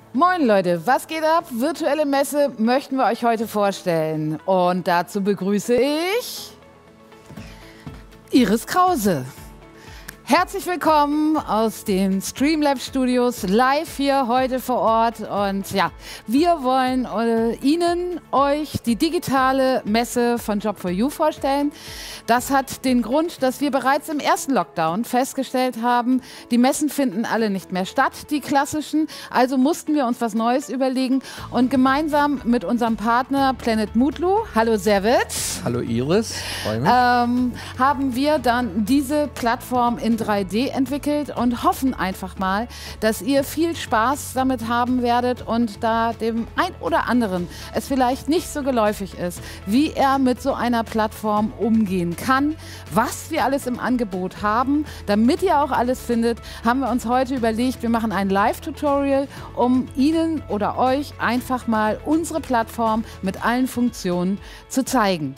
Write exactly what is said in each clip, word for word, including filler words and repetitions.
Moin Leute, was geht ab? Virtuelle Messe möchten wir euch heute vorstellen. Und dazu begrüße ich Iris Krause. Herzlich willkommen aus den Streamlabs Studios, live hier heute vor Ort. Und ja, wir wollen äh, Ihnen, euch die digitale Messe von Job for You vorstellen. Das hat den Grund, dass wir bereits im ersten Lockdown festgestellt haben, die Messen finden alle nicht mehr statt, die klassischen. Also mussten wir uns was Neues überlegen und gemeinsam mit unserem Partner Planet Mutlu, hallo Servet. Hallo Iris, freue mich. Ähm, haben wir dann diese Plattform in drei D entwickelt und hoffen einfach mal, dass ihr viel Spaß damit haben werdet und da dem ein oder anderen es vielleicht nicht so geläufig ist, wie er mit so einer Plattform umgehen kann, was wir alles im Angebot haben. Damit ihr auch alles findet, haben wir uns heute überlegt, wir machen ein Live-Tutorial, um Ihnen oder euch einfach mal unsere Plattform mit allen Funktionen zu zeigen.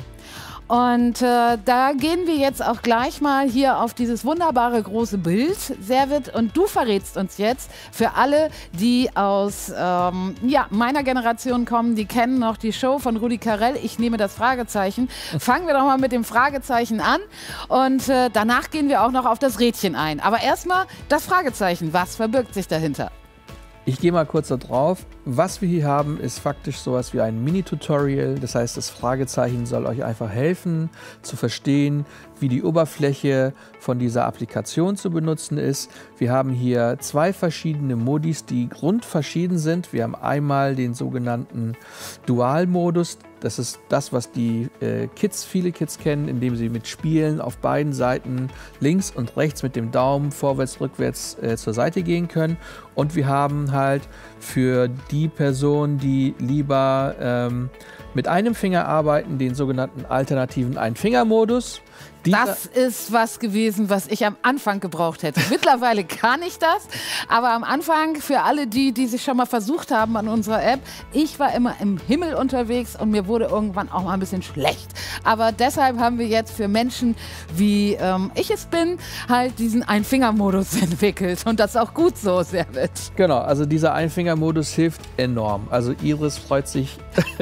Und äh, da gehen wir jetzt auch gleich mal hier auf dieses wunderbare große Bild, Servet. Und du verrätst uns jetzt für alle, die aus ähm, ja, meiner Generation kommen, die kennen noch die Show von Rudi Carrell, ich nehme das Fragezeichen. Fangen wir doch mal mit dem Fragezeichen an und äh, danach gehen wir auch noch auf das Rädchen ein. Aber erstmal das Fragezeichen, was verbirgt sich dahinter? Ich gehe mal kurz da drauf. Was wir hier haben, ist faktisch sowas wie ein Mini-Tutorial. Das heißt, das Fragezeichen soll euch einfach helfen, zu verstehen, wie die Oberfläche von dieser Applikation zu benutzen ist. Wir haben hier zwei verschiedene Modis, die grundverschieden sind. Wir haben einmal den sogenannten Dual-Modus. Das ist das, was die äh, Kids, viele Kids kennen, indem sie mit Spielen auf beiden Seiten links und rechts mit dem Daumen vorwärts, rückwärts äh, zur Seite gehen können. Und wir haben halt für die Personen, die lieber ähm, mit einem Finger arbeiten, den sogenannten alternativen Ein-Finger-Modus. Das ist was gewesen, was ich am Anfang gebraucht hätte. Mittlerweile kann ich das, aber am Anfang, für alle die, die sich schon mal versucht haben an unserer App, ich war immer im Himmel unterwegs und mir wurde irgendwann auch mal ein bisschen schlecht. Aber deshalb haben wir jetzt für Menschen, wie ähm, ich es bin, halt diesen Ein-Finger-Modus entwickelt. Und das ist auch gut so, Servet. Genau, also dieser Ein-Finger-Modus hilft enorm. Also Iris freut sich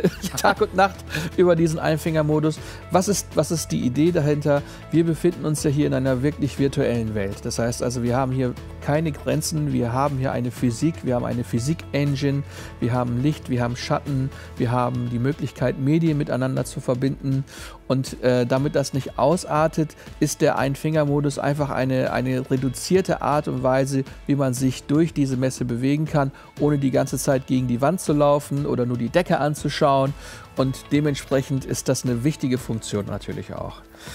Tag und Nacht über diesen Ein-Finger-Modus. Was ist, was ist die Idee dahinter? Wir befinden uns ja hier in einer wirklich virtuellen Welt. Das heißt also, wir haben hier keine Grenzen, wir haben hier eine Physik, wir haben eine Physik-Engine, wir haben Licht, wir haben Schatten, wir haben die Möglichkeit, Medien miteinander zu verbinden. Und äh, damit das nicht ausartet, ist der Ein-Finger-Modus einfach eine, eine reduzierte Art und Weise, wie man sich durch diese Messe bewegen kann, ohne die ganze Zeit gegen die Wand zu laufen oder nur die Decke anzuschauen. Und dementsprechend ist das eine wichtige Funktion natürlich auch.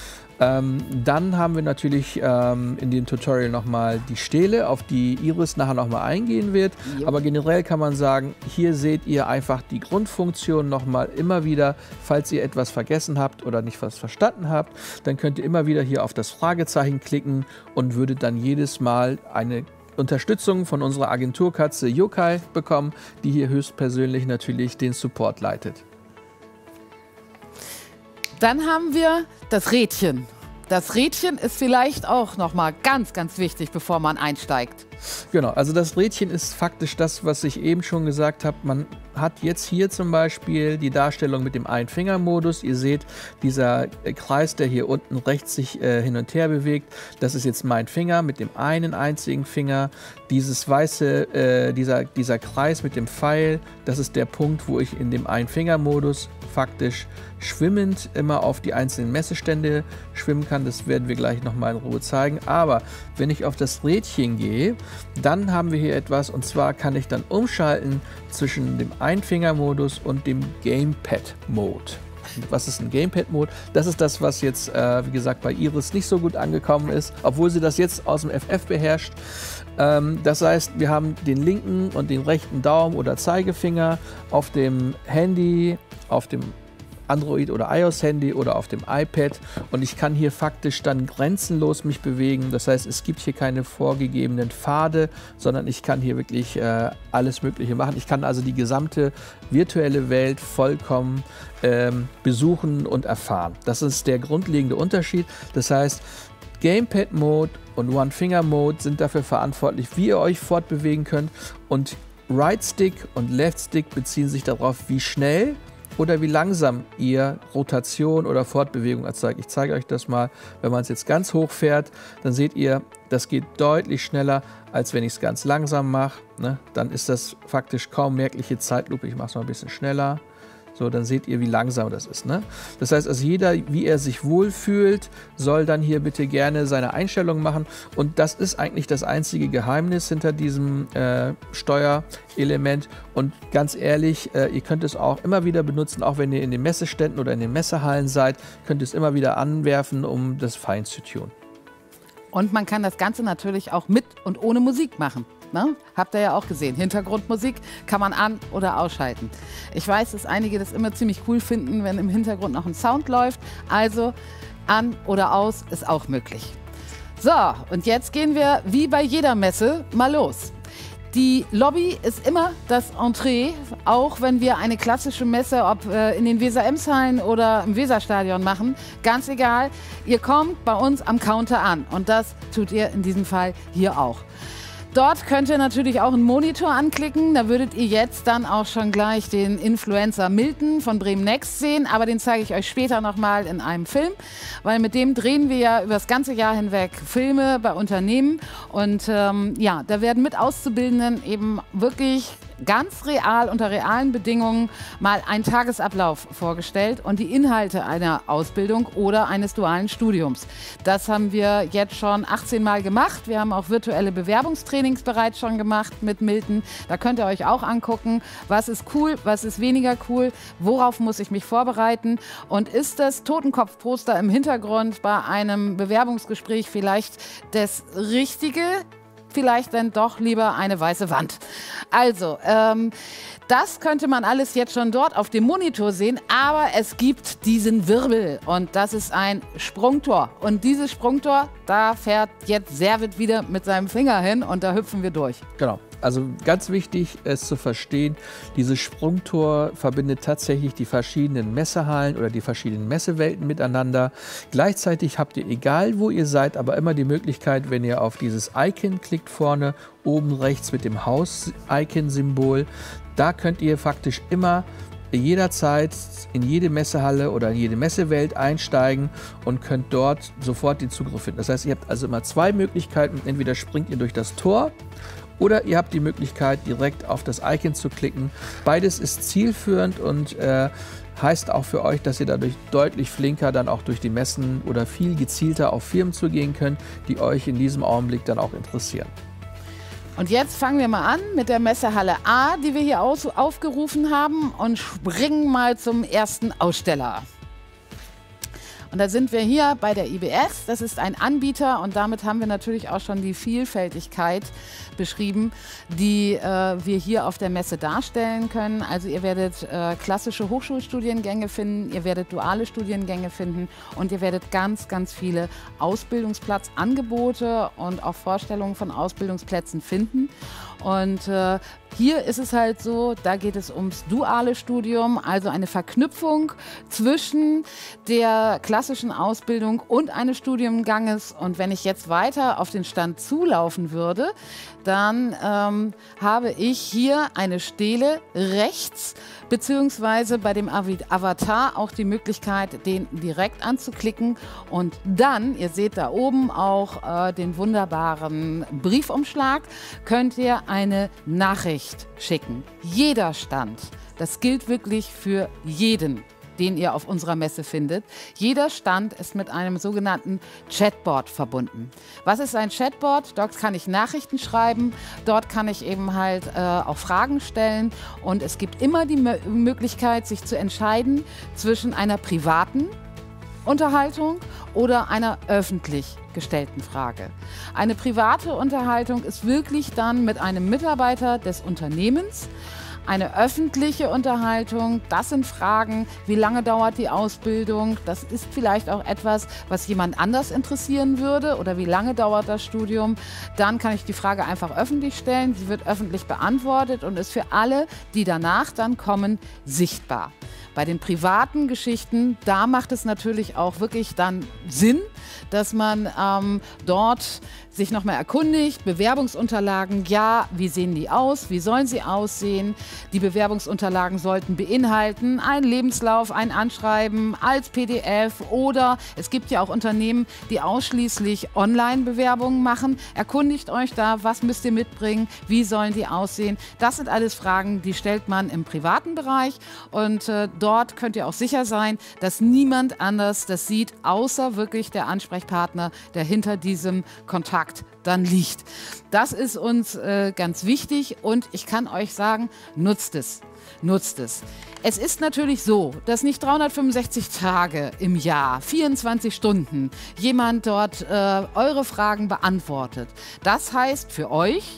Ähm, dann haben wir natürlich ähm, in dem Tutorial nochmal die Stele, auf die Iris nachher nochmal eingehen wird. Jo. Aber generell kann man sagen, hier seht ihr einfach die Grundfunktion nochmal immer wieder. Falls ihr etwas vergessen habt oder nicht was verstanden habt, dann könnt ihr immer wieder hier auf das Fragezeichen klicken und würdet dann jedes Mal eine Unterstützung von unserer Agenturkatze Yokai bekommen, die hier höchstpersönlich natürlich den Support leitet. Dann haben wir das Rädchen. Das Rädchen ist vielleicht auch noch mal ganz, ganz wichtig, bevor man einsteigt. Genau, also das Rädchen ist faktisch das, was ich eben schon gesagt habe. Man hat jetzt hier zum Beispiel die Darstellung mit dem Ein-Finger-Modus. Ihr seht, dieser Kreis, der hier unten rechts sich äh, hin und her bewegt, das ist jetzt mein Finger mit dem einen einzigen Finger. Dieses weiße, äh, dieser, dieser Kreis mit dem Pfeil, das ist der Punkt, wo ich in dem Ein-Finger-Modus faktisch schwimmend immer auf die einzelnen Messestände schwimmen kann. Das werden wir gleich nochmal in Ruhe zeigen. Aber wenn ich auf das Rädchen gehe, dann haben wir hier etwas, und zwar kann ich dann umschalten zwischen dem Ein-Finger-Modus und dem Gamepad-Mode. Was ist ein Gamepad-Mode? Das ist das, was jetzt, äh, wie gesagt, bei Iris nicht so gut angekommen ist, obwohl sie das jetzt aus dem F F beherrscht. Ähm, das heißt, wir haben den linken und den rechten Daumen oder Zeigefinger auf dem Handy, auf dem Android- oder iOS-Handy oder auf dem iPad, und ich kann hier faktisch dann grenzenlos mich bewegen. Das heißt, es gibt hier keine vorgegebenen Pfade, sondern ich kann hier wirklich äh, alles Mögliche machen. Ich kann also die gesamte virtuelle Welt vollkommen ähm, besuchen und erfahren. Das ist der grundlegende Unterschied. Das heißt, Gamepad-Mode und One-Finger-Mode sind dafür verantwortlich, wie ihr euch fortbewegen könnt, und Right Stick und Left Stick beziehen sich darauf, wie schnell oder wie langsam ihr Rotation oder Fortbewegung erzeugt. Ich zeige euch das mal. Wenn man es jetzt ganz hoch fährt, dann seht ihr, das geht deutlich schneller, als wenn ich es ganz langsam mache. Ne? Dann ist das faktisch kaum merkliche Zeitlupe. Ich mache es mal ein bisschen schneller. So, dann seht ihr, wie langsam das ist. Ne? Das heißt, also jeder, wie er sich wohlfühlt, soll dann hier bitte gerne seine Einstellungen machen. Und das ist eigentlich das einzige Geheimnis hinter diesem äh, Steuerelement. Und ganz ehrlich, äh, ihr könnt es auch immer wieder benutzen, auch wenn ihr in den Messeständen oder in den Messehallen seid, könnt ihr es immer wieder anwerfen, um das fein zu tunen. Und man kann das Ganze natürlich auch mit und ohne Musik machen. Ne? Habt ihr ja auch gesehen. Hintergrundmusik kann man an- oder ausschalten. Ich weiß, dass einige das immer ziemlich cool finden, wenn im Hintergrund noch ein Sound läuft. Also an oder aus ist auch möglich. So, und jetzt gehen wir wie bei jeder Messe mal los. Die Lobby ist immer das Entree, auch wenn wir eine klassische Messe, ob äh, in den Weser-Ems-Hallen oder im Weserstadion machen. Ganz egal, ihr kommt bei uns am Counter an und das tut ihr in diesem Fall hier auch. Dort könnt ihr natürlich auch einen Monitor anklicken. Da würdet ihr jetzt dann auch schon gleich den Influencer Milton von Bremen Next sehen. Aber den zeige ich euch später nochmal in einem Film. Weil mit dem drehen wir ja über das ganze Jahr hinweg Filme bei Unternehmen. Und ähm, ja, da werden mit Auszubildenden eben wirklich ganz real, unter realen Bedingungen mal ein Tagesablauf vorgestellt und die Inhalte einer Ausbildung oder eines dualen Studiums. Das haben wir jetzt schon achtzehn Mal gemacht. Wir haben auch virtuelle Bewerbungstrainings bereits schon gemacht mit Milton. Da könnt ihr euch auch angucken, was ist cool, was ist weniger cool, worauf muss ich mich vorbereiten und ist das Totenkopfposter im Hintergrund bei einem Bewerbungsgespräch vielleicht das Richtige? Vielleicht dann doch lieber eine weiße Wand. Also, ähm, das könnte man alles jetzt schon dort auf dem Monitor sehen, aber es gibt diesen Wirbel und das ist ein Sprungtor. Und dieses Sprungtor, da fährt jetzt Servet wieder mit seinem Finger hin und da hüpfen wir durch. Genau. Also ganz wichtig, es zu verstehen, dieses Sprungtor verbindet tatsächlich die verschiedenen Messehallen oder die verschiedenen Messewelten miteinander. Gleichzeitig habt ihr, egal wo ihr seid, aber immer die Möglichkeit, wenn ihr auf dieses Icon klickt vorne, oben rechts mit dem Haus-Icon-Symbol, da könnt ihr faktisch immer jederzeit in jede Messehalle oder in jede Messewelt einsteigen und könnt dort sofort den Zugriff finden. Das heißt, ihr habt also immer zwei Möglichkeiten. Entweder springt ihr durch das Tor oder ihr habt die Möglichkeit, direkt auf das Icon zu klicken. Beides ist zielführend und äh, heißt auch für euch, dass ihr dadurch deutlich flinker dann auch durch die Messen oder viel gezielter auf Firmen zugehen könnt, die euch in diesem Augenblick dann auch interessieren. Und jetzt fangen wir mal an mit der Messehalle A, die wir hier aus, aufgerufen haben und springen mal zum ersten Aussteller. Und da sind wir hier bei der I B S. Das ist ein Anbieter und damit haben wir natürlich auch schon die Vielfältigkeit beschrieben, die äh, wir hier auf der Messe darstellen können. Also ihr werdet äh, klassische Hochschulstudiengänge finden, ihr werdet duale Studiengänge finden und ihr werdet ganz, ganz viele Ausbildungsplatzangebote und auch Vorstellungen von Ausbildungsplätzen finden. Und äh, hier ist es halt so, da geht es ums duale Studium, also eine Verknüpfung zwischen der klassischen Ausbildung und eines Studienganges. Und wenn ich jetzt weiter auf den Stand zulaufen würde, dann ähm, habe ich hier eine Stele rechts, beziehungsweise bei dem Avatar auch die Möglichkeit, den direkt anzuklicken. Und dann, ihr seht da oben auch äh, den wunderbaren Briefumschlag, könnt ihr eine Nachricht schicken. Jeder Stand, das gilt wirklich für jeden, den ihr auf unserer Messe findet. Jeder Stand ist mit einem sogenannten Chatbot verbunden. Was ist ein Chatbot? Dort kann ich Nachrichten schreiben, dort kann ich eben halt äh, auch Fragen stellen und es gibt immer die Mö- Möglichkeit, sich zu entscheiden zwischen einer privaten Unterhaltung oder einer öffentlich gestellten Frage. Eine private Unterhaltung ist wirklich dann mit einem Mitarbeiter des Unternehmens. Eine öffentliche Unterhaltung, das sind Fragen, wie lange dauert die Ausbildung, das ist vielleicht auch etwas, was jemand anders interessieren würde oder wie lange dauert das Studium. Dann kann ich die Frage einfach öffentlich stellen, sie wird öffentlich beantwortet und ist für alle, die danach dann kommen, sichtbar. Bei den privaten Geschichten, da macht es natürlich auch wirklich dann Sinn, dass man ähm, dort sich nochmal erkundigt, Bewerbungsunterlagen, ja, wie sehen die aus, wie sollen sie aussehen? Die Bewerbungsunterlagen sollten beinhalten einen Lebenslauf, ein Anschreiben als P D F oder es gibt ja auch Unternehmen, die ausschließlich Online-Bewerbungen machen. Erkundigt euch da, was müsst ihr mitbringen, wie sollen die aussehen? Das sind alles Fragen, die stellt man im privaten Bereich und äh, dort könnt ihr auch sicher sein, dass niemand anders das sieht, außer wirklich der Ansprechpartner, der hinter diesem Kontakt dann liegt. Das ist uns äh, ganz wichtig und ich kann euch sagen, nutzt es. Nutzt es. Es ist natürlich so, dass nicht dreihundertfünfundsechzig Tage im Jahr, vierundzwanzig Stunden, jemand dort äh, eure Fragen beantwortet. Das heißt für euch,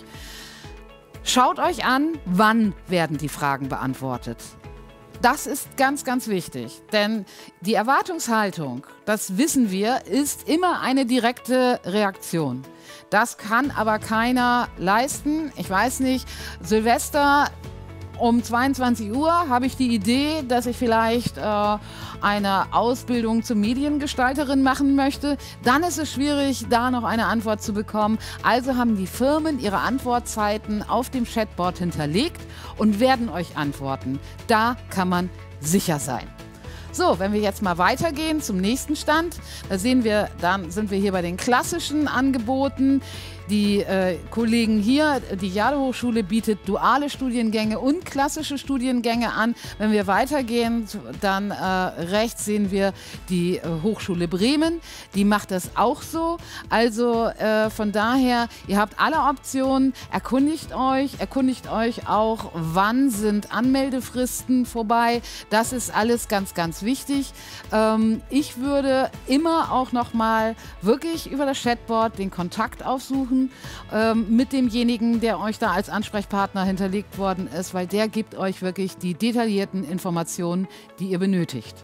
schaut euch an, wann werden die Fragen beantwortet. Das ist ganz, ganz wichtig, denn die Erwartungshaltung, das wissen wir, ist immer eine direkte Reaktion. Das kann aber keiner leisten. Ich weiß nicht, Silvester um zweiundzwanzig Uhr habe ich die Idee, dass ich vielleicht äh, eine Ausbildung zur Mediengestalterin machen möchte. Dann ist es schwierig, da noch eine Antwort zu bekommen. Also haben die Firmen ihre Antwortzeiten auf dem Chatbot hinterlegt und werden euch antworten. Da kann man sicher sein. So, wenn wir jetzt mal weitergehen zum nächsten Stand, da sehen wir, dann sind wir hier bei den klassischen Angeboten. Die äh, Kollegen hier, die Jade-Hochschule bietet duale Studiengänge und klassische Studiengänge an. Wenn wir weitergehen, dann äh, rechts sehen wir die äh, Hochschule Bremen. Die macht das auch so. Also äh, von daher, ihr habt alle Optionen. Erkundigt euch, erkundigt euch auch, wann sind Anmeldefristen vorbei. Das ist alles ganz, ganz wichtig. Ähm, ich würde immer auch noch mal wirklich über das Chatbot den Kontakt aufsuchen ähm, mit demjenigen, der euch da als Ansprechpartner hinterlegt worden ist, weil der gibt euch wirklich die detaillierten Informationen, die ihr benötigt.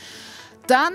Dann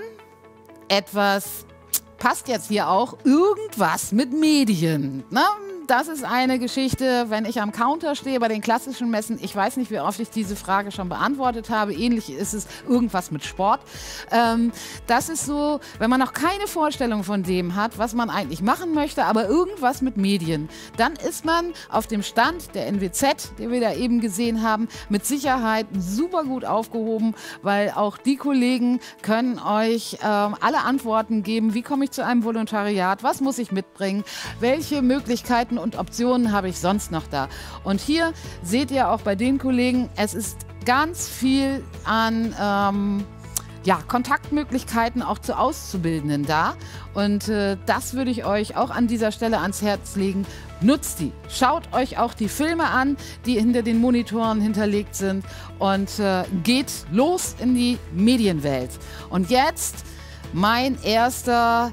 etwas, passt jetzt hier auch, irgendwas mit Medien, ne? Das ist eine Geschichte, wenn ich am Counter stehe bei den klassischen Messen. Ich weiß nicht, wie oft ich diese Frage schon beantwortet habe. Ähnlich ist es irgendwas mit Sport. Ähm, das ist so, wenn man noch keine Vorstellung von dem hat, was man eigentlich machen möchte, aber irgendwas mit Medien, dann ist man auf dem Stand der N W Z, den wir da eben gesehen haben, mit Sicherheit super gut aufgehoben, weil auch die Kollegen können euch ähm, alle Antworten geben. Wie komme ich zu einem Volontariat? Was muss ich mitbringen? Welche Möglichkeiten und Optionen habe ich sonst noch da? Und hier seht ihr auch bei den Kollegen, es ist ganz viel an ähm, ja, Kontaktmöglichkeiten auch zu Auszubildenden da. Und äh, das würde ich euch auch an dieser Stelle ans Herz legen. Nutzt die. Schaut euch auch die Filme an, die hinter den Monitoren hinterlegt sind und äh, geht los in die Medienwelt. Und jetzt mein erster,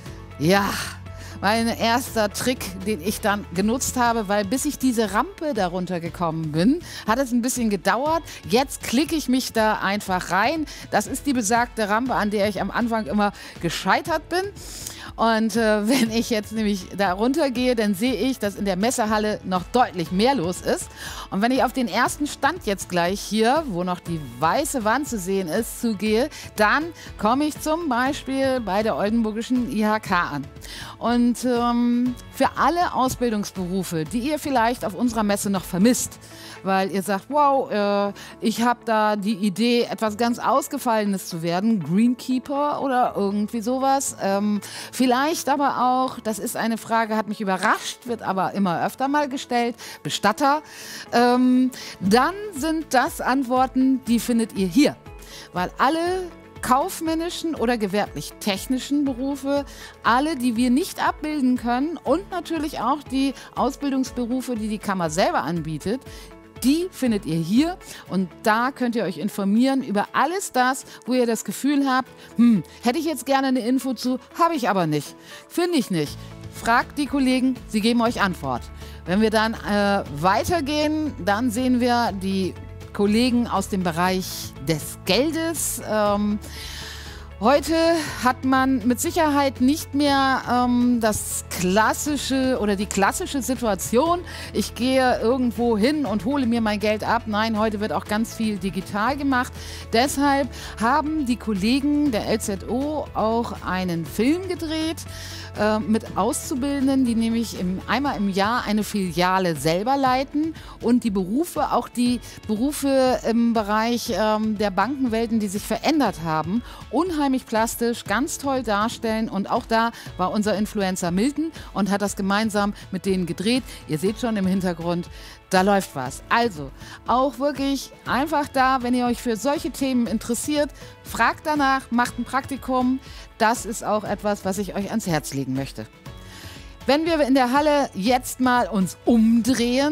ja, mein erster Trick, den ich dann genutzt habe, weil bis ich diese Rampe darunter gekommen bin, hat es ein bisschen gedauert. Jetzt klicke ich mich da einfach rein. Das ist die besagte Rampe, an der ich am Anfang immer gescheitert bin. Und äh, wenn ich jetzt nämlich da runtergehe, dann sehe ich, dass in der Messehalle noch deutlich mehr los ist. Und wenn ich auf den ersten Stand jetzt gleich hier, wo noch die weiße Wand zu sehen ist, zugehe, dann komme ich zum Beispiel bei der Oldenburgischen I H K an. Und ähm, für alle Ausbildungsberufe, die ihr vielleicht auf unserer Messe noch vermisst, weil ihr sagt, wow, äh, ich habe da die Idee, etwas ganz Ausgefallenes zu werden, Greenkeeper oder irgendwie sowas. Ähm, vielleicht aber auch, das ist eine Frage, hat mich überrascht, wird aber immer öfter mal gestellt, Bestatter. Ähm, dann sind das Antworten, die findet ihr hier, weil alle kaufmännischen oder gewerblich-technischen Berufe, alle, die wir nicht abbilden können und natürlich auch die Ausbildungsberufe, die die Kammer selber anbietet, die findet ihr hier und da könnt ihr euch informieren über alles das, wo ihr das Gefühl habt, hm, hätte ich jetzt gerne eine Info zu, habe ich aber nicht, finde ich nicht. Fragt die Kollegen, sie geben euch Antwort. Wenn wir dann äh, weitergehen, dann sehen wir die Kollegen aus dem Bereich des Geldes. Ähm, Heute hat man mit Sicherheit nicht mehr ähm, das klassische oder die klassische Situation, ich gehe irgendwo hin und hole mir mein Geld ab. Nein, heute wird auch ganz viel digital gemacht. Deshalb haben die Kollegen der L Z O auch einen Film gedreht äh, mit Auszubildenden, die nämlich im, einmal im Jahr eine Filiale selber leiten und die Berufe, auch die Berufe im Bereich ähm, der Bankenwelten, die sich verändert haben, unheimlich plastisch, ganz toll darstellen. Und auch da war unser Influencer Milton und hat das gemeinsam mit denen gedreht. Ihr seht schon im Hintergrund, da läuft was. Also auch wirklich einfach da, wenn ihr euch für solche Themen interessiert, fragt danach, macht ein Praktikum. Das ist auch etwas, was ich euch ans Herz legen möchte. Wenn wir in der Halle jetzt mal uns umdrehen,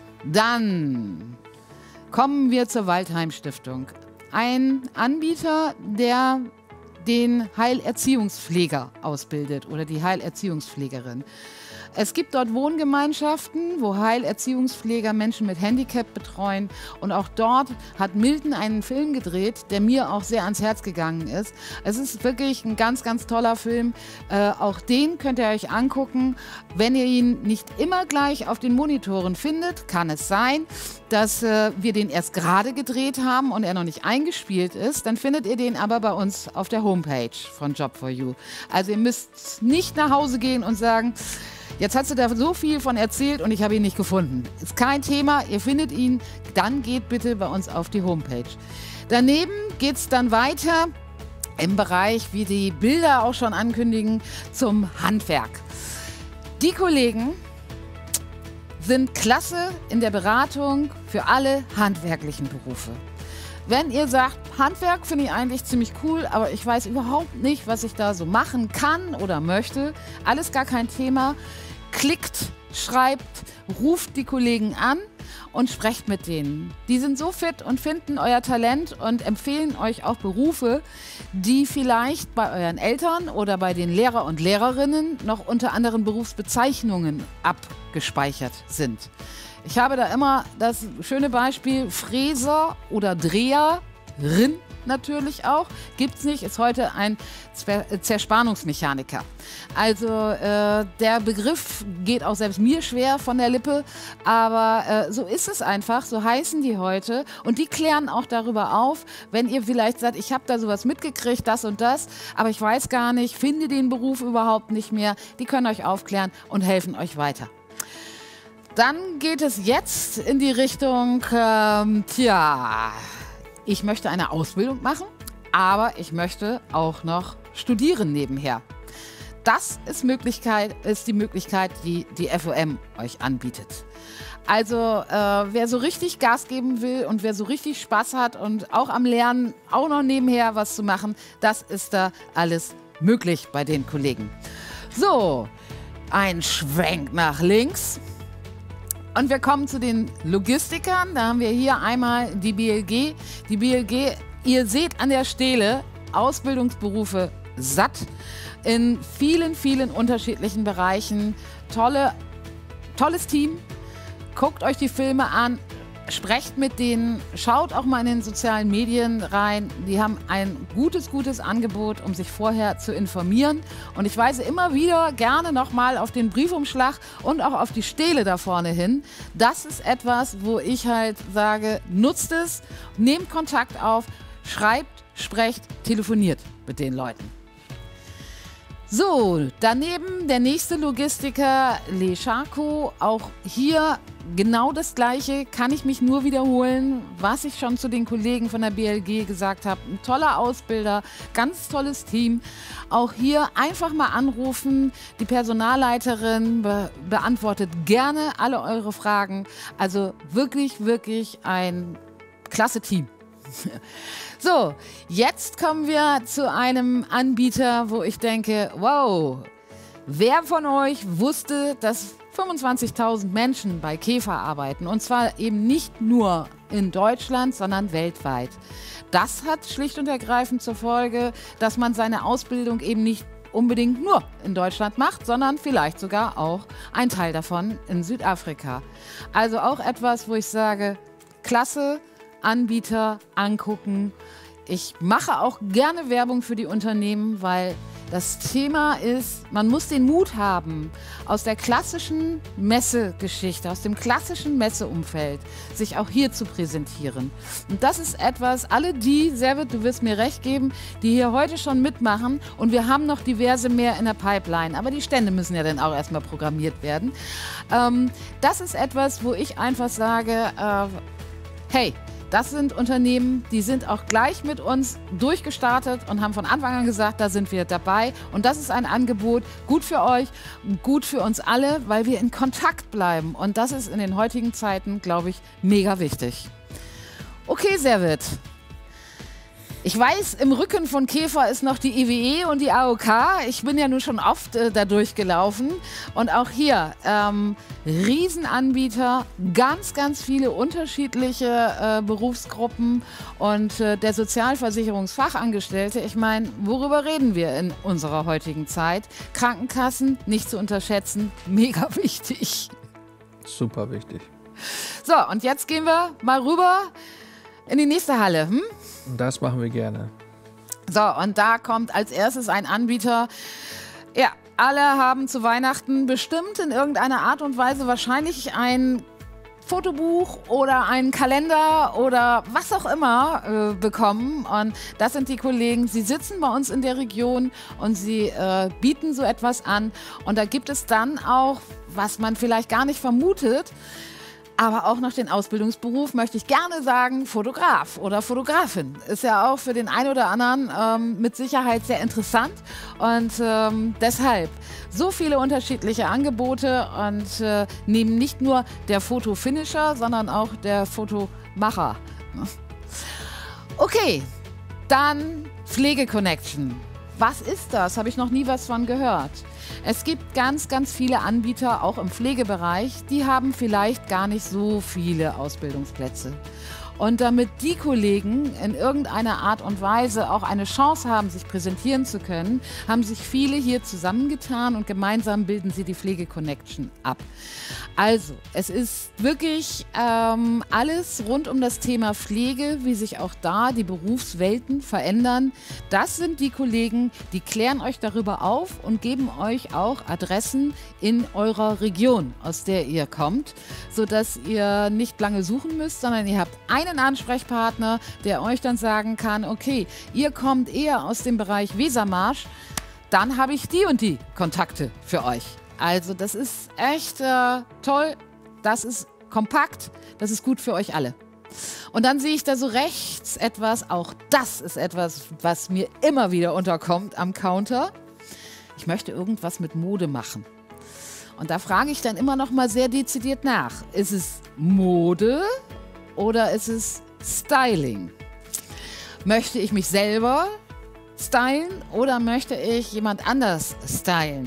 dann kommen wir zur Waldheim Stiftung. Ein Anbieter, der den Heilerziehungspfleger ausbildet oder die Heilerziehungspflegerin. Es gibt dort Wohngemeinschaften, wo Heilerziehungspfleger Menschen mit Handicap betreuen. Und auch dort hat Milton einen Film gedreht, der mir auch sehr ans Herz gegangen ist. Es ist wirklich ein ganz, ganz toller Film. Äh, auch den könnt ihr euch angucken. Wenn ihr ihn nicht immer gleich auf den Monitoren findet, kann es sein, dass äh, wir den erst gerade gedreht haben und er noch nicht eingespielt ist. Dann findet ihr den aber bei uns auf der Homepage von Job for You. Also ihr müsst nicht nach Hause gehen und sagen, jetzt hast du da so viel von erzählt und ich habe ihn nicht gefunden. Ist kein Thema, ihr findet ihn, dann geht bitte bei uns auf die Homepage. Daneben geht es dann weiter im Bereich, wie die Bilder auch schon ankündigen, zum Handwerk. Die Kollegen sind klasse in der Beratung für alle handwerklichen Berufe. Wenn ihr sagt, Handwerk finde ich eigentlich ziemlich cool, aber ich weiß überhaupt nicht, was ich da so machen kann oder möchte, alles gar kein Thema. Klickt, schreibt, ruft die Kollegen an und sprecht mit denen. Die sind so fit und finden euer Talent und empfehlen euch auch Berufe, die vielleicht bei euren Eltern oder bei den Lehrer und Lehrerinnen noch unter anderen Berufsbezeichnungen abgespeichert sind. Ich habe da immer das schöne Beispiel Fräser oder Dreherin natürlich auch. Gibt es nicht, ist heute ein Zerspannungsmechaniker. Also äh, der Begriff geht auch selbst mir schwer von der Lippe, aber äh, so ist es einfach, so heißen die heute und die klären auch darüber auf, wenn ihr vielleicht sagt, ich habe da sowas mitgekriegt, das und das, aber ich weiß gar nicht, finde den Beruf überhaupt nicht mehr, die können euch aufklären und helfen euch weiter. Dann geht es jetzt in die Richtung, ähm, tja, ich möchte eine Ausbildung machen, aber ich möchte auch noch studieren nebenher. Das ist, Möglichkeit, ist die Möglichkeit, die die F O M euch anbietet. Also äh, wer so richtig Gas geben will und wer so richtig Spaß hat und auch am Lernen auch noch nebenher was zu machen, das ist da alles möglich bei den Kollegen. So, ein Schwenk nach links. Und wir kommen zu den Logistikern. Da haben wir hier einmal die B L G. Die B L G, ihr seht an der Stele Ausbildungsberufe satt in vielen, vielen unterschiedlichen Bereichen. Tolle, tolles Team. Guckt euch die Filme an. Sprecht mit denen, schaut auch mal in den sozialen Medien rein. Die haben ein gutes, gutes Angebot, um sich vorher zu informieren. Und ich weise immer wieder gerne nochmal auf den Briefumschlag und auch auf die Stele da vorne hin. Das ist etwas, wo ich halt sage, nutzt es, nehmt Kontakt auf, schreibt, sprecht, telefoniert mit den Leuten. So, daneben der nächste Logistiker, Le Charco. Auch hier genau das Gleiche, kann ich mich nur wiederholen, was ich schon zu den Kollegen von der B L G gesagt habe. Ein toller Ausbilder, ganz tolles Team. Auch hier einfach mal anrufen. Die Personalleiterin be beantwortet gerne alle eure Fragen. Also wirklich, wirklich ein klasse Team. So, jetzt kommen wir zu einem Anbieter, wo ich denke, wow, wer von euch wusste, dass fünfundzwanzigtausend Menschen bei Käfer arbeiten? Und zwar eben nicht nur in Deutschland, sondern weltweit. Das hat schlicht und ergreifend zur Folge, dass man seine Ausbildung eben nicht unbedingt nur in Deutschland macht, sondern vielleicht sogar auch ein Teil davon in Südafrika. Also auch etwas, wo ich sage, klasse, Anbieter angucken. ich mache auch gerne Werbung für die Unternehmen, weil das Thema ist, man muss den Mut haben, aus der klassischen Messegeschichte, aus dem klassischen Messeumfeld, sich auch hier zu präsentieren. Und das ist etwas, alle die, Servet, du wirst mir recht geben, die hier heute schon mitmachen, und wir haben noch diverse mehr in der Pipeline, aber die Stände müssen ja dann auch erstmal programmiert werden. Ähm, das ist etwas, wo ich einfach sage, äh, hey, das sind Unternehmen, die sind auch gleich mit uns durchgestartet und haben von Anfang an gesagt, da sind wir dabei. Und das ist ein Angebot, gut für euch, gut für uns alle, weil wir in Kontakt bleiben. Und das ist in den heutigen Zeiten, glaube ich, mega wichtig. Okay, Servet. Ich weiß, im Rücken von Käfer ist noch die I W E und die A O K. Ich bin ja nun schon oft äh, da durchgelaufen. Und auch hier, ähm, Riesenanbieter, ganz, ganz viele unterschiedliche äh, Berufsgruppen und äh, der Sozialversicherungsfachangestellte. Ich meine, worüber reden wir in unserer heutigen Zeit? Krankenkassen, nicht zu unterschätzen, mega wichtig. Super wichtig. So, und jetzt gehen wir mal rüber in die nächste Halle. Hm? Das machen wir gerne. So, und da kommt als erstes ein Anbieter. Ja, alle haben zu Weihnachten bestimmt in irgendeiner Art und Weise wahrscheinlich ein Fotobuch oder einen Kalender oder was auch immer äh, bekommen. Und das sind die Kollegen, sie sitzen bei uns in der Region und sie äh, bieten so etwas an. Und da gibt es dann auch, was man vielleicht gar nicht vermutet, aber auch noch den Ausbildungsberuf, möchte ich gerne sagen, Fotograf oder Fotografin. Ist ja auch für den einen oder anderen ähm, mit Sicherheit sehr interessant. Und ähm, deshalb so viele unterschiedliche Angebote und äh, neben nicht nur der Fotofinisher, sondern auch der Fotomacher. Okay, dann Pflegeconnection. Was ist das? Habe ich noch nie was von gehört. Es gibt ganz, ganz viele Anbieter, auch im Pflegebereich, die haben vielleicht gar nicht so viele Ausbildungsplätze. Und damit die Kollegen in irgendeiner Art und Weise auch eine Chance haben, sich präsentieren zu können, haben sich viele hier zusammengetan und gemeinsam bilden sie die Pflege-Connection ab. Also, es ist wirklich ähm, alles rund um das Thema Pflege, wie sich auch da die Berufswelten verändern. Das sind die Kollegen, die klären euch darüber auf und geben euch auch Adressen in eurer Region, aus der ihr kommt, sodass ihr nicht lange suchen müsst, sondern ihr habt einen Ansprechpartner, der euch dann sagen kann, okay, ihr kommt eher aus dem Bereich Wesermarsch, dann habe ich die und die Kontakte für euch. Also das ist echt äh, toll, das ist kompakt, das ist gut für euch alle. Und dann sehe ich da so rechts etwas, auch das ist etwas, was mir immer wieder unterkommt am Counter. Ich möchte irgendwas mit Mode machen. Und da frage ich dann immer noch mal sehr dezidiert nach. Ist es Mode oder ist es Styling? Möchte ich mich selber stylen oder möchte ich jemand anders stylen?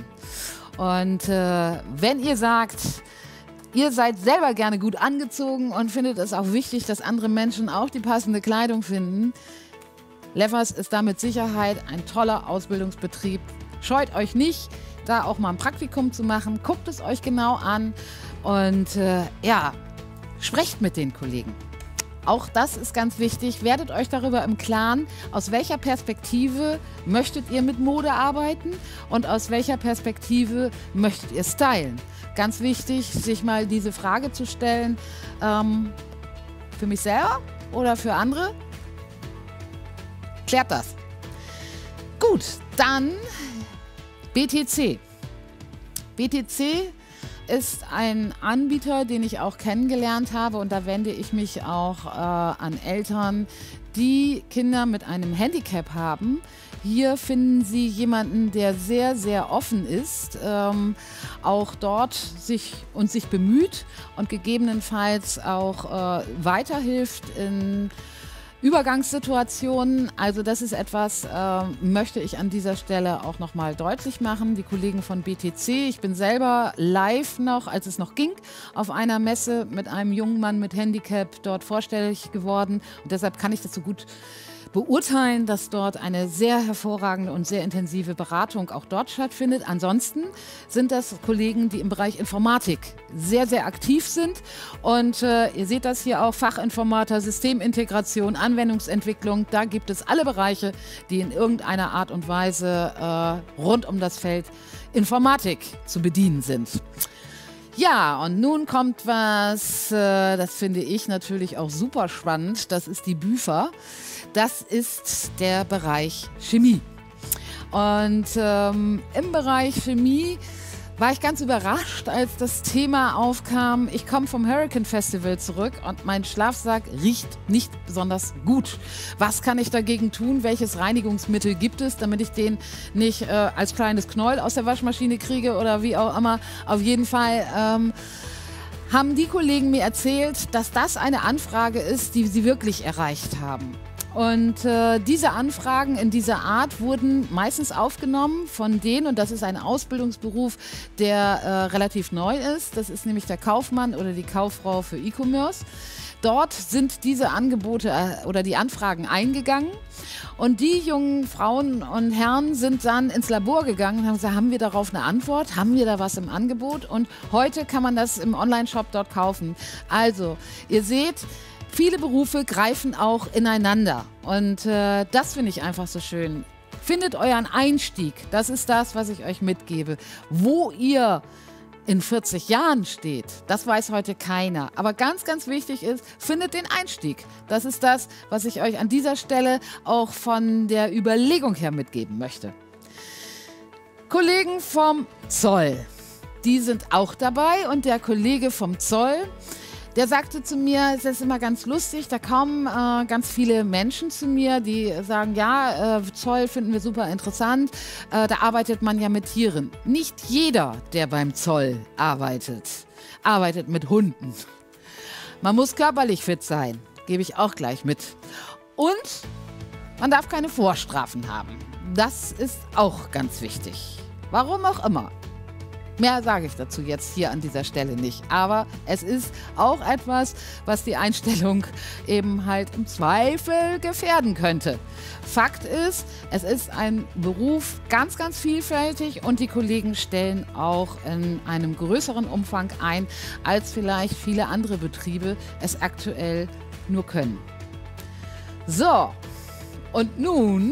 Und äh, wenn ihr sagt, ihr seid selber gerne gut angezogen und findet es auch wichtig, dass andere Menschen auch die passende Kleidung finden, Leffers ist da mit Sicherheit ein toller Ausbildungsbetrieb. Scheut euch nicht, da auch mal ein Praktikum zu machen. Guckt es euch genau an und äh, ja, sprecht mit den Kollegen. Auch das ist ganz wichtig. Werdet euch darüber im Klaren, aus welcher Perspektive möchtet ihr mit Mode arbeiten und aus welcher Perspektive möchtet ihr stylen. Ganz wichtig, sich mal diese Frage zu stellen, ähm, für mich selber oder für andere? Klärt das. Gut, dann B T C. B T C ist ein Anbieter, den ich auch kennengelernt habe, und da wende ich mich auch äh, an Eltern, die Kinder mit einem Handicap haben. Hier finden Sie jemanden, der sehr, sehr offen ist, ähm, auch dort sich und sich bemüht und gegebenenfalls auch äh, weiterhilft in Übergangssituationen. Also das ist etwas, äh, möchte ich an dieser Stelle auch nochmal deutlich machen. Die Kollegen von B T C, ich bin selber live noch, als es noch ging, auf einer Messe mit einem jungen Mann mit Handicap dort vorstellig geworden. Und deshalb kann ich das so gut beurteilen, dass dort eine sehr hervorragende und sehr intensive Beratung auch dort stattfindet. Ansonsten sind das Kollegen, die im Bereich Informatik sehr, sehr aktiv sind. Und äh, ihr seht das hier auch, Fachinformator, Systemintegration, Anwendungsentwicklung. Da gibt es alle Bereiche, die in irgendeiner Art und Weise äh, rund um das Feld Informatik zu bedienen sind. Ja, und nun kommt was, äh, das finde ich natürlich auch super spannend. Das ist die BÜFA. Das ist der Bereich Chemie. Und ähm, im Bereich Chemie war ich ganz überrascht, als das Thema aufkam. Ich komme vom Hurricane Festival zurück und mein Schlafsack riecht nicht besonders gut. Was kann ich dagegen tun? Welches Reinigungsmittel gibt es, damit ich den nicht äh, als kleines Knäuel aus der Waschmaschine kriege oder wie auch immer? Auf jeden Fall ähm, haben die Kollegen mir erzählt, dass das eine Anfrage ist, die sie wirklich erreicht haben. Und äh, diese Anfragen in dieser Art wurden meistens aufgenommen von denen, und das ist ein Ausbildungsberuf, der äh, relativ neu ist. Das ist nämlich der Kaufmann oder die Kauffrau für E-Commerce. Dort sind diese Angebote äh, oder die Anfragen eingegangen. Und die jungen Frauen und Herren sind dann ins Labor gegangen und haben gesagt, haben wir darauf eine Antwort? Haben wir da was im Angebot? Und heute kann man das im Online-Shop dort kaufen. Also, ihr seht, viele Berufe greifen auch ineinander und äh, das finde ich einfach so schön. Findet euren Einstieg, das ist das, was ich euch mitgebe. Wo ihr in vierzig Jahren steht, das weiß heute keiner. Aber ganz, ganz wichtig ist, findet den Einstieg. Das ist das, was ich euch an dieser Stelle auch von der Überlegung her mitgeben möchte. Kollegen vom Zoll, die sind auch dabei und der Kollege vom Zoll, der sagte zu mir, es ist immer ganz lustig, da kommen äh, ganz viele Menschen zu mir, die sagen, ja, äh, Zoll finden wir super interessant, äh, da arbeitet man ja mit Tieren. Nicht jeder, der beim Zoll arbeitet, arbeitet mit Hunden. Man muss körperlich fit sein, gebe ich auch gleich mit. Und man darf keine Vorstrafen haben. Das ist auch ganz wichtig. Warum auch immer. Mehr sage ich dazu jetzt hier an dieser Stelle nicht. Aber es ist auch etwas, was die Einstellung eben halt im Zweifel gefährden könnte. Fakt ist, es ist ein Beruf ganz, ganz vielfältig und die Kollegen stellen auch in einem größeren Umfang ein, als vielleicht viele andere Betriebe es aktuell nur können. So, und nun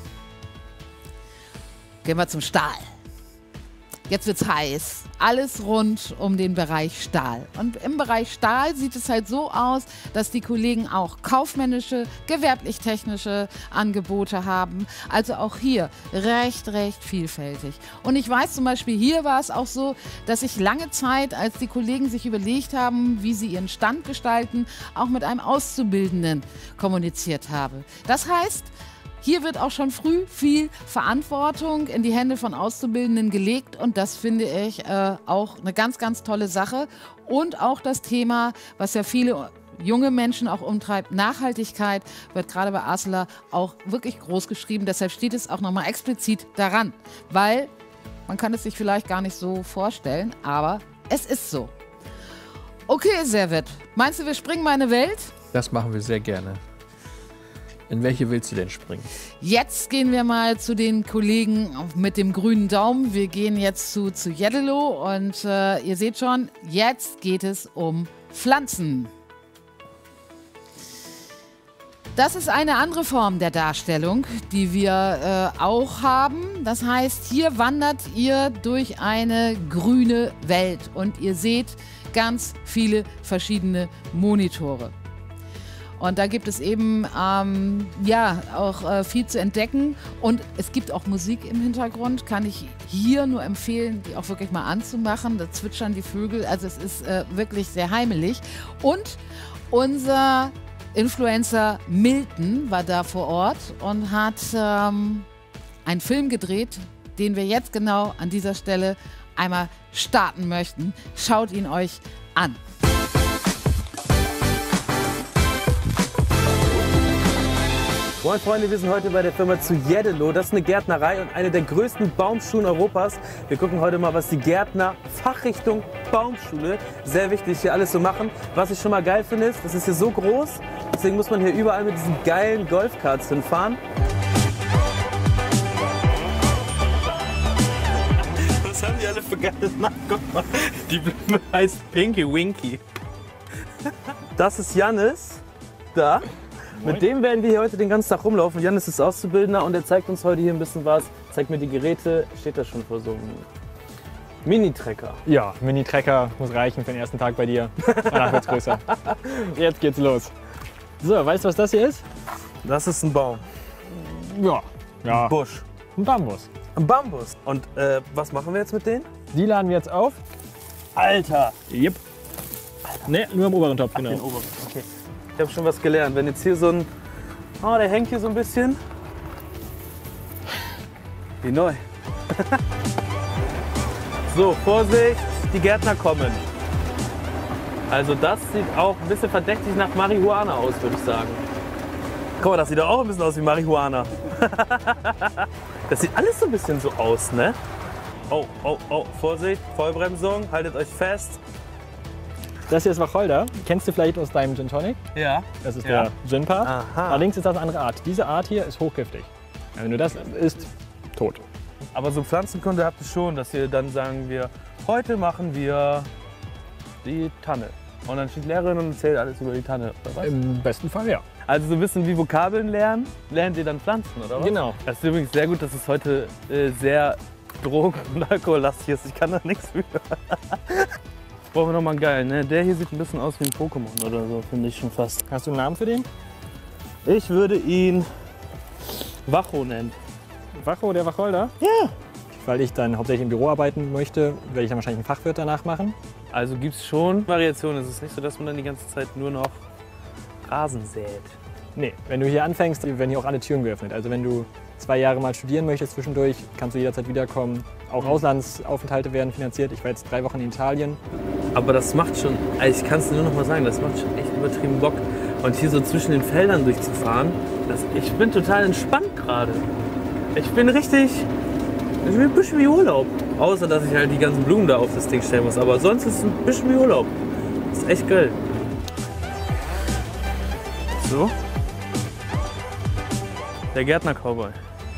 gehen wir zum Stahl. Jetzt wird's heiß. Alles rund um den Bereich Stahl. Und im Bereich Stahl sieht es halt so aus, dass die Kollegen auch kaufmännische, gewerblich-technische Angebote haben. Also auch hier recht, recht vielfältig. Und ich weiß zum Beispiel, hier war es auch so, dass ich lange Zeit, als die Kollegen sich überlegt haben, wie sie ihren Stand gestalten, auch mit einem Auszubildenden kommuniziert habe. Das heißt, hier wird auch schon früh viel Verantwortung in die Hände von Auszubildenden gelegt und das finde ich äh, auch eine ganz, ganz tolle Sache. Und auch das Thema, was ja viele junge Menschen auch umtreibt, Nachhaltigkeit, wird gerade bei Arcelor auch wirklich groß geschrieben. Deshalb steht es auch nochmal explizit daran, weil man kann es sich vielleicht gar nicht so vorstellen, aber es ist so. Okay, Servet, meinst du, wir springen mal in eine Welt? Das machen wir sehr gerne. In welche willst du denn springen? Jetzt gehen wir mal zu den Kollegen mit dem grünen Daumen. Wir gehen jetzt zu, zu Yellow und äh, ihr seht schon, jetzt geht es um Pflanzen. Das ist eine andere Form der Darstellung, die wir äh, auch haben. Das heißt, hier wandert ihr durch eine grüne Welt und ihr seht ganz viele verschiedene Monitore. Und da gibt es eben ähm, ja, auch äh, viel zu entdecken. Und es gibt auch Musik im Hintergrund, kann ich hier nur empfehlen, die auch wirklich mal anzumachen. Da zwitschern die Vögel, also es ist äh, wirklich sehr heimelig. Und unser Influencer Milton war da vor Ort und hat ähm, einen Film gedreht, den wir jetzt genau an dieser Stelle einmal starten möchten. Schaut ihn euch an. Moin Freunde, wir sind heute bei der Firma zu Jeddelo. Das ist eine Gärtnerei und eine der größten Baumschulen Europas. Wir gucken heute mal, was die Gärtner Fachrichtung Baumschule, sehr wichtig hier alles so machen. Was ich schon mal geil finde, ist, das ist hier so groß, deswegen muss man hier überall mit diesen geilen Golfkarts hinfahren. Was haben die alle für geile Namen? Guck mal, die Blume heißt Pinky Winky. Das ist Jannis, da. Moin. Mit dem werden wir hier heute den ganzen Tag rumlaufen. Jannis ist Auszubildender und er zeigt uns heute hier ein bisschen was. Zeigt mir die Geräte. Steht da schon vor so einem Mini-Trecker? Ja, Mini-Trecker muss reichen für den ersten Tag bei dir. Danach wird's größer. Jetzt geht's los. So, weißt du, was das hier ist? Das ist ein Baum. Ja. ja. Ein Busch. Ein Bambus. Ein Bambus. Und äh, was machen wir jetzt mit denen? Die laden wir jetzt auf. Alter! Yep. Ne, nur am oberen Topf, genau. Ach, den oberen. Okay. Ich habe schon was gelernt. Wenn jetzt hier so ein... Oh, der hängt hier so ein bisschen. Wie neu. So, Vorsicht, die Gärtner kommen. Also das sieht auch ein bisschen verdächtig nach Marihuana aus, würde ich sagen. Guck mal, das sieht auch ein bisschen aus wie Marihuana. Das sieht alles so ein bisschen so aus, ne? Oh, oh, oh, Vorsicht, Vollbremsung, haltet euch fest. Das hier ist Wacholder. Kennst du vielleicht aus deinem Gin Tonic? Ja. Das ist ja. der Gin-Part. Allerdings ist das eine andere Art. Diese Art hier ist hochgiftig. Wenn du das isst, tot. Aber so Pflanzenkunde habt ihr schon, dass ihr dann sagen wir, heute machen wir die Tanne. Und dann steht die Lehrerin und erzählt alles über die Tanne, oder was? Im besten Fall ja. Also so ein bisschen wie Vokabeln lernen, lernt ihr dann Pflanzen, oder was? Genau. Das ist übrigens sehr gut, dass es heute äh, sehr Drogen- und Alkohollastig ist. Ich kann da nichts für. Brauchen wir noch mal einen geilen, ne? Der hier sieht ein bisschen aus wie ein Pokémon oder so, finde ich schon fast. Hast du einen Namen für den? Ich würde ihn Wacho nennen. Wacho, der Wacholder? Ja. Weil ich dann hauptsächlich im Büro arbeiten möchte, werde ich dann wahrscheinlich einen Fachwirt danach machen. Also gibt es schon Variationen. Es ist nicht so, dass man dann die ganze Zeit nur noch Rasen sät. Nee, wenn du hier anfängst, werden hier auch alle Türen geöffnet. Also wenn du zwei Jahre mal studieren möchtest zwischendurch, kannst du jederzeit wiederkommen. Auch mhm. Auslandsaufenthalte werden finanziert. Ich war jetzt drei Wochen in Italien. Aber das macht schon, also ich kann es nur noch mal sagen, das macht schon echt übertrieben Bock. Und hier so zwischen den Feldern durchzufahren, das, ich bin total entspannt gerade. Ich bin richtig, ich bin ein bisschen wie Urlaub. Außer, dass ich halt die ganzen Blumen da auf das Ding stellen muss. Aber sonst ist es ein bisschen wie Urlaub. Das ist echt geil. So. Der Gärtner-Cowboy.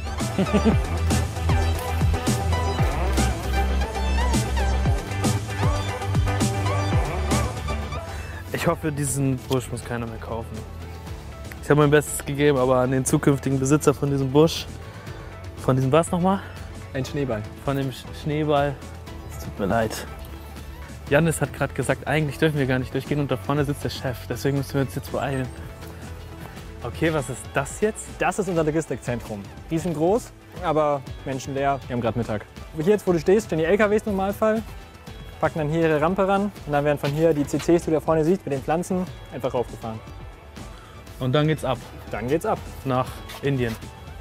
Ich hoffe, diesen Busch muss keiner mehr kaufen. Ich habe mein Bestes gegeben, aber an den zukünftigen Besitzer von diesem Busch, von diesem was nochmal? Ein Schneeball. Von dem Schneeball. Es tut mir leid. Jannis hat gerade gesagt, eigentlich dürfen wir gar nicht durchgehen und da vorne sitzt der Chef. Deswegen müssen wir uns jetzt beeilen. Okay, was ist das jetzt? Das ist unser Logistikzentrum. Riesengroß, aber menschenleer. Wir haben gerade Mittag. Hier jetzt, wo du stehst, stehen die L K Ws im Normalfall. Packen dann hier ihre Rampe ran und dann werden von hier die C Cs, die du da vorne siehst, mit den Pflanzen, einfach raufgefahren. Und dann geht's ab. Dann geht's ab. Nach Indien.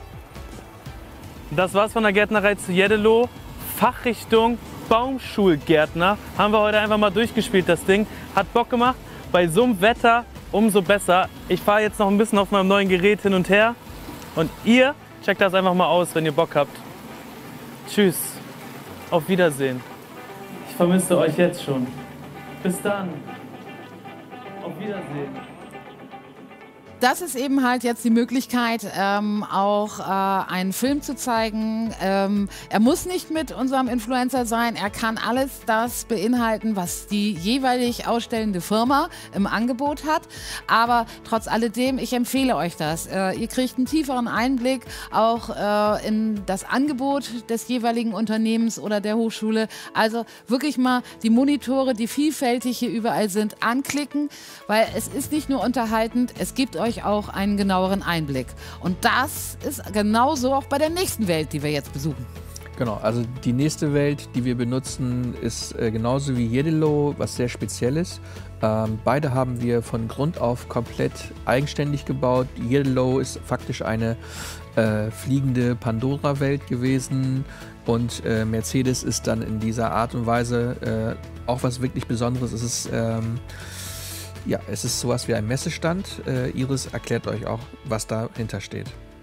Das war's von der Gärtnerei zu Jeddelo. Fachrichtung Baumschulgärtner. Haben wir heute einfach mal durchgespielt, das Ding. Hat Bock gemacht. Bei so einem Wetter umso besser. Ich fahre jetzt noch ein bisschen auf meinem neuen Gerät hin und her. Und ihr checkt das einfach mal aus, wenn ihr Bock habt. Tschüss. Auf Wiedersehen. Ich vermisse euch jetzt schon. Bis dann. Auf Wiedersehen. Das ist eben halt jetzt die Möglichkeit, ähm, auch äh, einen Film zu zeigen. Ähm, er muss nicht mit unserem Influencer sein. Er kann alles das beinhalten, was die jeweilig ausstellende Firma im Angebot hat. Aber trotz alledem, ich empfehle euch das. Äh, ihr kriegt einen tieferen Einblick auch äh, in das Angebot des jeweiligen Unternehmens oder der Hochschule. Also wirklich mal die Monitore, die vielfältig hier überall sind, anklicken, weil es ist nicht nur unterhaltend, es gibt euch auch einen genaueren Einblick. Und das ist genauso auch bei der nächsten Welt, die wir jetzt besuchen. Genau, also die nächste Welt, die wir benutzen, ist äh, genauso wie Jeddelo, was sehr Spezielles. Ähm, beide haben wir von Grund auf komplett eigenständig gebaut. Jeddelo ist faktisch eine äh, fliegende Pandora-Welt gewesen und äh, Mercedes ist dann in dieser Art und Weise äh, auch was wirklich Besonderes. Es ist ähm, Ja, es ist sowas wie ein Messestand. Äh, Iris erklärt euch auch, was dahinter steht.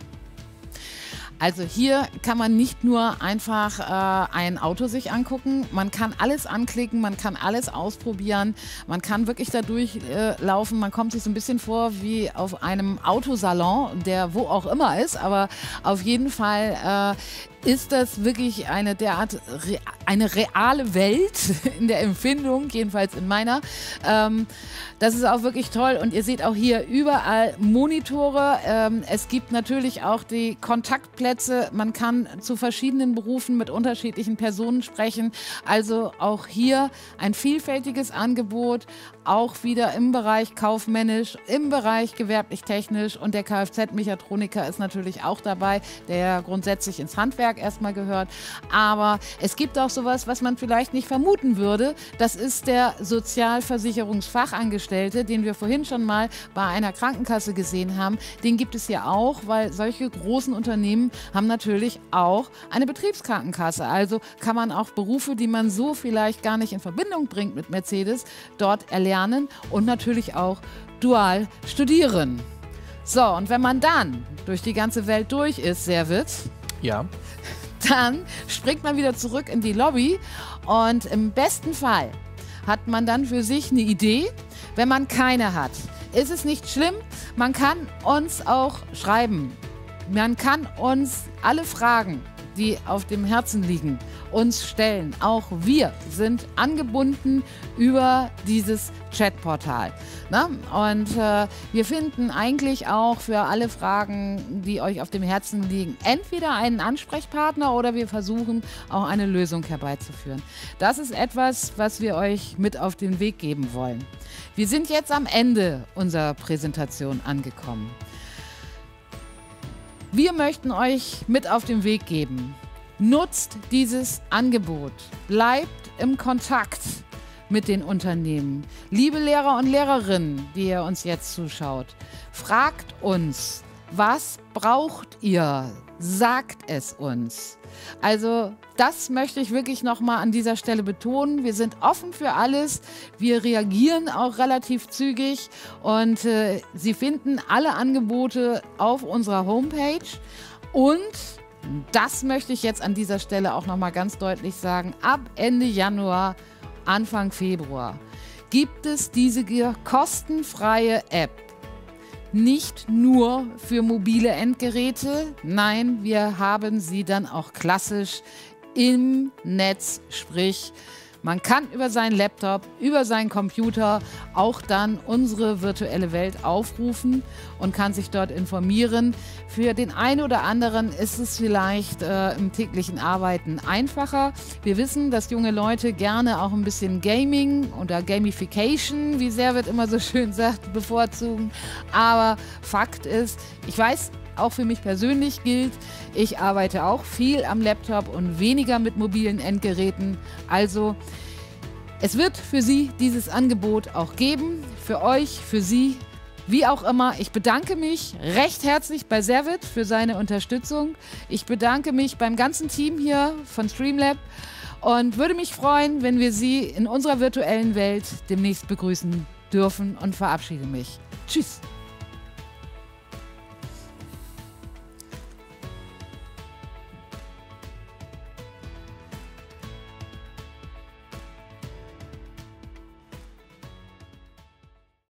Also hier kann man nicht nur einfach äh, ein Auto sich angucken, man kann alles anklicken, man kann alles ausprobieren, man kann wirklich da durchlaufen, äh, man kommt sich so ein bisschen vor wie auf einem Autosalon, der wo auch immer ist, aber auf jeden Fall äh, ist das wirklich eine derart re eine reale Welt in der Empfindung, jedenfalls in meiner. Ähm, das ist auch wirklich toll und ihr seht auch hier überall Monitore. Ähm, es gibt natürlich auch die Kontaktplätze. Man kann zu verschiedenen Berufen mit unterschiedlichen Personen sprechen. Also auch hier ein vielfältiges Angebot, auch wieder im Bereich kaufmännisch, im Bereich gewerblich-technisch und der Kfz-Mechatroniker ist natürlich auch dabei, der grundsätzlich ins Handwerk erstmal gehört. Aber es gibt auch sowas, was man vielleicht nicht vermuten würde. Das ist der Sozialversicherungsfachangestellte, den wir vorhin schon mal bei einer Krankenkasse gesehen haben. Den gibt es ja auch, weil solche großen Unternehmen haben natürlich auch eine Betriebskrankenkasse. Also kann man auch Berufe, die man so vielleicht gar nicht in Verbindung bringt mit Mercedes, dort erlernen und natürlich auch dual studieren. So, und wenn man dann durch die ganze Welt durch ist, Servet, ja, dann springt man wieder zurück in die Lobby und im besten Fall hat man dann für sich eine Idee. Wenn man keine hat, ist es nicht schlimm. Man kann uns auch schreiben. Man kann uns alle Fragen, die auf dem Herzen liegen, uns stellen. Auch wir sind angebunden über dieses Chatportal. Ne? Und äh, wir finden eigentlich auch für alle Fragen, die euch auf dem Herzen liegen, entweder einen Ansprechpartner oder wir versuchen auch eine Lösung herbeizuführen. Das ist etwas, was wir euch mit auf den Weg geben wollen. Wir sind jetzt am Ende unserer Präsentation angekommen. Wir möchten euch mit auf den Weg geben. Nutzt dieses Angebot. Bleibt im Kontakt mit den Unternehmen. Liebe Lehrer und Lehrerinnen, die ihr uns jetzt zuschaut, fragt uns, was braucht ihr? Sagt es uns. Also das möchte ich wirklich nochmal an dieser Stelle betonen. Wir sind offen für alles. Wir reagieren auch relativ zügig und äh, Sie finden alle Angebote auf unserer Homepage. Und das möchte ich jetzt an dieser Stelle auch nochmal ganz deutlich sagen. Ab Ende Januar, Anfang Februar gibt es diese kostenfreie App. Nicht nur für mobile Endgeräte, nein, wir haben sie dann auch klassisch im Netz, sprich, man kann über seinen Laptop, über seinen Computer auch dann unsere virtuelle Welt aufrufen und kann sich dort informieren. Für den einen oder anderen ist es vielleicht äh, im täglichen Arbeiten einfacher. Wir wissen, dass junge Leute gerne auch ein bisschen Gaming oder Gamification, wie Servet immer so schön sagt, bevorzugen. Aber Fakt ist, ich weiß, auch für mich persönlich gilt, ich arbeite auch viel am Laptop und weniger mit mobilen Endgeräten. Also es wird für Sie dieses Angebot auch geben, für euch, für Sie, wie auch immer. Ich bedanke mich recht herzlich bei Servet für seine Unterstützung. Ich bedanke mich beim ganzen Team hier von Streamlab und würde mich freuen, wenn wir Sie in unserer virtuellen Welt demnächst begrüßen dürfen und verabschiede mich. Tschüss.